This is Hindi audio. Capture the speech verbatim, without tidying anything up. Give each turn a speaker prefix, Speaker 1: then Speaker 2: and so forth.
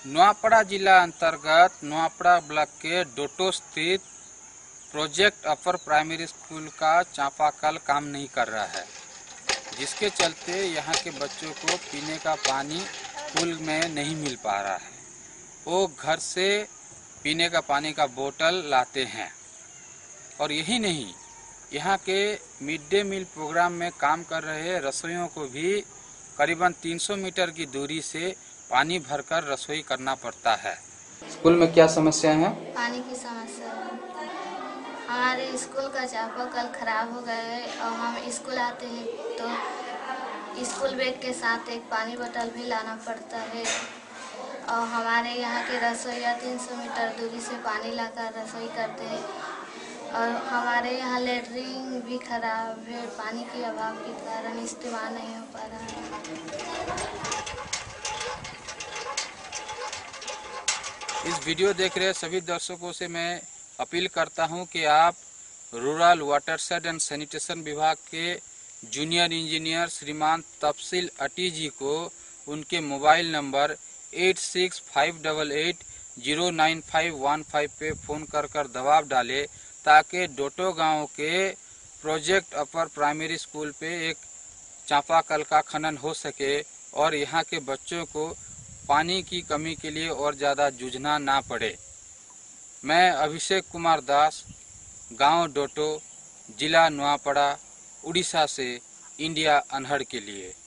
Speaker 1: नुआपड़ा जिला अंतर्गत नुआपड़ा ब्लॉक के डोटो स्थित प्रोजेक्ट अपर प्राइमरी स्कूल का चापाकल काम नहीं कर रहा है, जिसके चलते यहाँ के बच्चों को पीने का पानी स्कूल में नहीं मिल पा रहा है। वो घर से पीने का पानी का बोतल लाते हैं और यही नहीं, यहाँ के मिड डे मील प्रोग्राम में काम कर रहे रसोइयों को भी करीबन तीन सौ मीटर की दूरी से पानी भरकर रसोई करना पड़ता है। स्कूल में क्या समस्या है?
Speaker 2: पानी की समस्या है। हमारे स्कूल का चापाकल खराब हो गया है और हम स्कूल आते हैं तो स्कूल बैग के साथ एक पानी बोतल भी लाना पड़ता है और हमारे यहाँ के रसोइया तीन सौ मीटर दूरी से पानी लाकर रसोई करते हैं और हमारे यहाँ लेटरिन भी खराब है। पानी के अभाव के कारण इस्तेमाल नहीं हो पा रहा है।
Speaker 1: इस वीडियो देख रहे सभी दर्शकों से मैं अपील करता हूं कि आप रूरल वाटरशेड एंड सैनिटेशन विभाग के जूनियर इंजीनियर श्रीमान तफसील अटी जी को उनके mobile number eight six five eight eight zero nine five one five पे फ़ोन कर कर दबाव डाले ताकि डोटो गांव के प्रोजेक्ट अपर प्राइमरी स्कूल पे एक चापाकल का खनन हो सके और यहाँ के बच्चों को पानी की कमी के लिए और ज़्यादा जूझना ना पड़े। मैं अभिषेक कुमार दास, गांव डोटो, जिला नुआपड़ा, उड़ीसा से इंडिया अनहड़ के लिए।